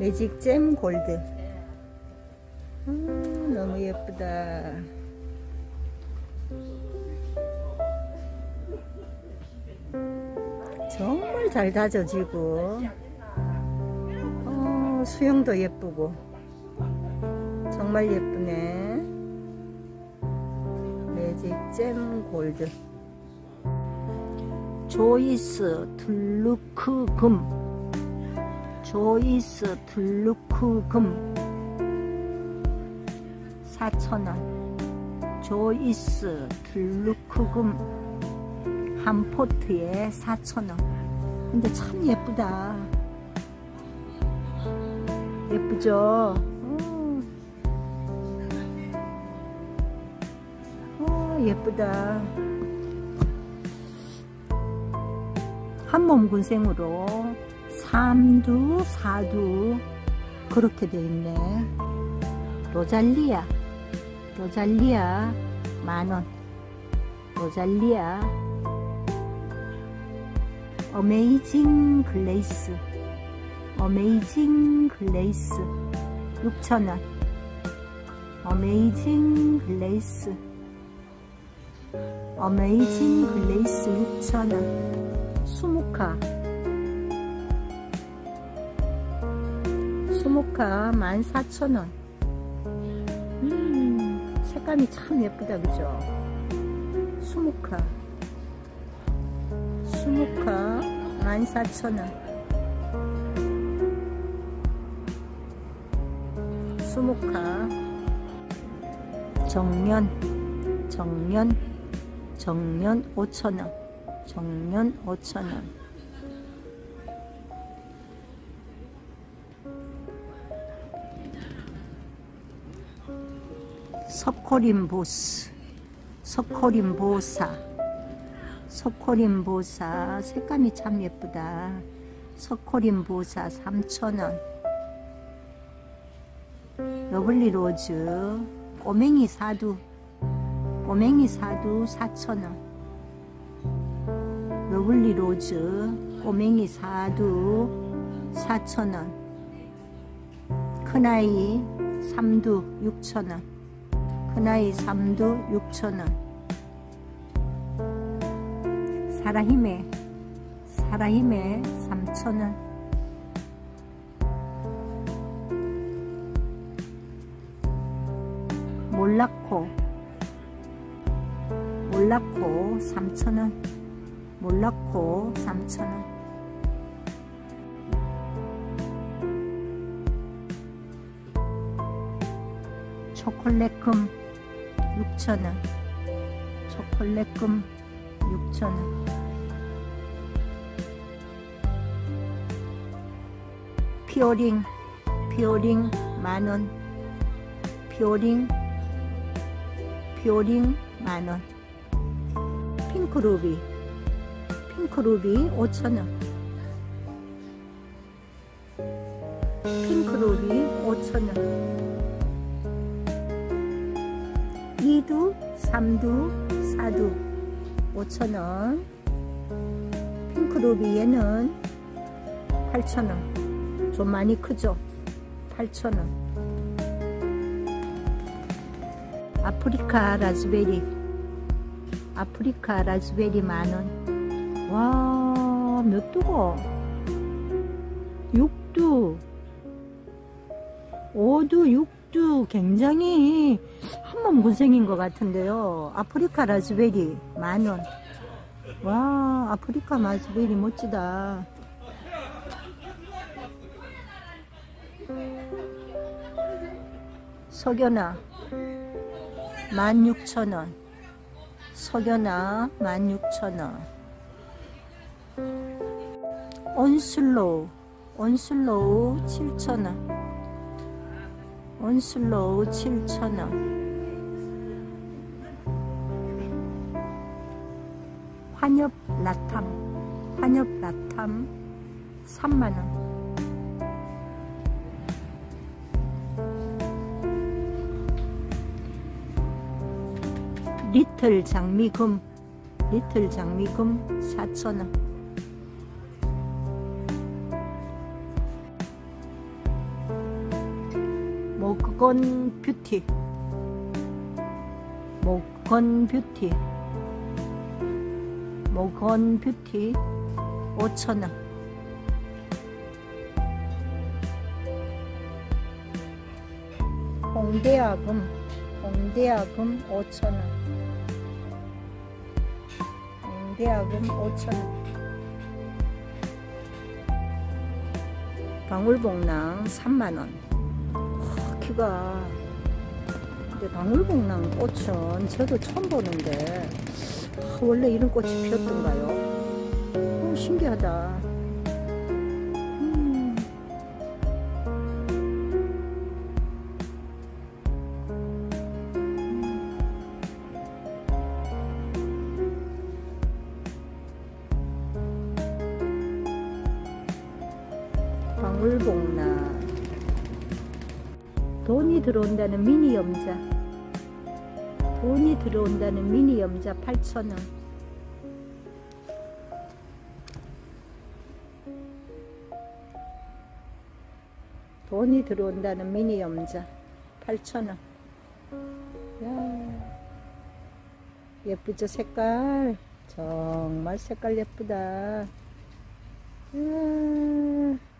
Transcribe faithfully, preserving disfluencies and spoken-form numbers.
매직 잼 골드. 음, 너무 예쁘다. 정말 잘 다져지고, 어, 수영도 예쁘고, 정말 예쁘네. 매직 잼 골드. 조이스 둘루크 금. 조이스 둘루크 금 사천 원. 조이스 둘루크 금 한 포트에 사천 원. 근데 참 예쁘다. 예쁘죠? 어, 어 예쁘다. 한몸 군생으로 삼두, 사두 그렇게 돼 있네. 로잘리아, 로잘리아 만원. 로잘리아. 어메이징 글레이스, 어메이징 글레이스 육천 원. 어메이징 글레이스, 어메이징 글레이스 육천 원. 수묵화, 수묵화 만 사천 원. 음, 색감이 참 예쁘다, 그죠? 수묵화, 수묵화 만 사천 원. 수묵화. 정년, 정년, 정년 오천 원. 정년 오천 원. 석호림 보스, 석호림 보사, 석호림 보사 색감이 참 예쁘다. 석호림 보사 삼천 원. 러블리 로즈 꼬맹이 사두, 꼬맹이 사두 사천 원. 러블리 로즈 꼬맹이 사두 사천 원. 큰아이 삼두 육천 원. 큰아이 삼두 육천 원. 사라히메, 사라히메 삼천 원. 몰라코, 몰라코 삼천 원. 몰라코 삼천 원. 초콜릿금 육천 원. 초콜릿금 육천 원. 피어링, 피어링 만 원. 피어링, 피어링 만 원. 핑크루비, 핑크루비 오천 원. 핑크루비 오천 원. 이두, 삼두, 사두 오천 원. 핑크루비 얘는 팔천 원. 좀 많이 크죠? 팔천 원. 아프리카 라즈베리, 아프리카 라즈베리 만 원. 와, 몇 두고? 육 두, 오 두, 육 두. 굉장히 한몸 군생인 것 같은데요. 아프리카 라즈베리 만 원. 와, 아프리카 라즈베리 멋지다. 석연아 만 육천 원. 석연아 만 육천 원. 온슬로우, 온슬로우 칠천 원. 온슬로우 칠천 원. 환엽 라탐, 환엽 라탐 삼만 원. 리틀 장미금, 리틀 장미금 사천 원. 목건 뷰티, 목건 뷰티, 목건 뷰티 오천 원. 홍대아금, 홍대아금 오천 원. 홍대아금 오천 원. 방울복랑 삼만 원. 키가. 근데 방울복랑 꽃은 저도 처음 보는데 아, 원래 이런 꽃이 피었던가요? 어, 신기하다. 음. 방울복랑. 돈이 들어온다는 미니 염자. 돈이 들어온다는 미니 염자 팔천 원. 돈이 들어온다는 미니 염자 팔천 원. 야, 예쁘죠? 색깔 정말 색깔 예쁘다. 야.